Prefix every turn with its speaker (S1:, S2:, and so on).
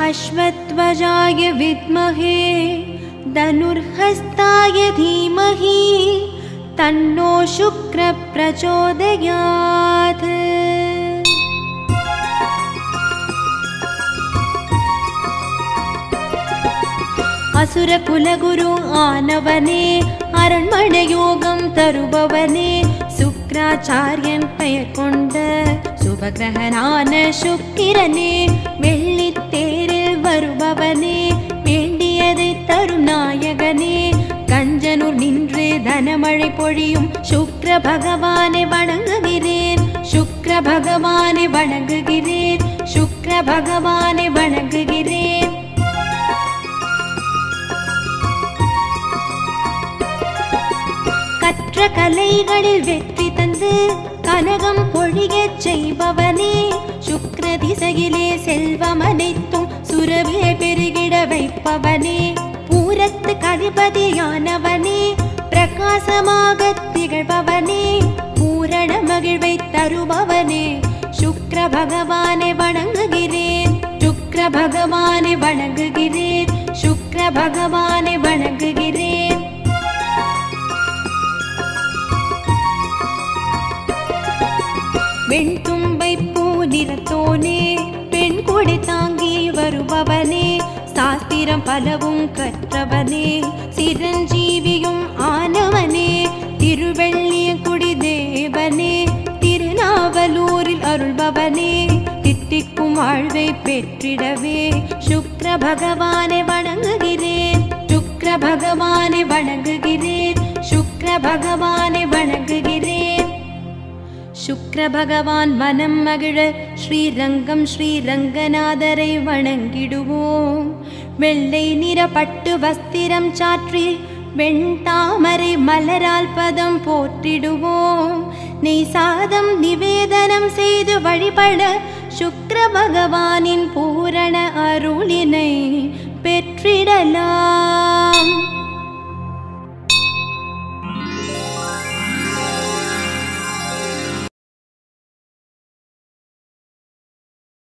S1: अश्वत्वजाय विद्महे धनुर्हस्ताय धीमहि तन्नो शुक्रः प्रचोदयात्। असुरकुलगुरु आनवने அரண்மனையோகம் தருபவனே சுக்ராச்சாரியன் பெயர் கொண்ட சுபகிரகனான சுக்கிரனே வெள்ளித்தேரில் வருபவனே வேண்டியதை தரும் நாயகனே கஞ்சனூர் நின்று தனமழை பொழியும் சுக்ர பகவானை வணங்குகிறேன் சுக்ர பகவானை வணங்குகிறேன் சுக்ர பகவானை வணங்குகிறேன் கற்ற கலைகளில் வெற்றி தந்து கனகம் பொழியச் செய்பவனே சுக்ர திசையிலே செல்வம் அனைத்தும் சுரவியை பெருகிட வைப்பவனே பூரத்து கதிபதியானவனே பிரகாசமாக திகழ்பவனே பூரண மகிழ்வை தருபவனே சுக்ர பகவானை வணங்குகிறேன் சுக்ர பகவானை வணங்குகிறேன் சுக்ர பகவானை வணங்குகிறேன் வெண்தும்பை பூ நிறத்தோனே பெண் கொடை தாங்கி வருபவனே சாஸ்திரம் பலவும் கற்றவனே சிரஞ்சீவியும் ஆனவனே திருவெள்ளியங்குடி தேவனே திருநாவலூரில் அருள்பவனே தித்திக்கும் வாழ்வை பெற்றிடவே சுக்ர பகவானை வணங்குகிறேன் சுக்ர பகவானை வணங்குகிறேன் சுக்ர பகவானை வணங்குகிறேன் சுக்ர பகவான் மனம் மகிழ ஸ்ரீரங்கம் ஸ்ரீரங்கநாதரை வணங்கிடுவோம் வெள்ளை நிற பட்டு வஸ்திரம் சாற்றி வெண்தாமரை மலரால் பதம் போற்றிடுவோம் நெய் சாதம் நிவேதனம் செய்து வழிபட சுக்ர பகவானின் பூரண அருளினை பெற்றிடலாம்.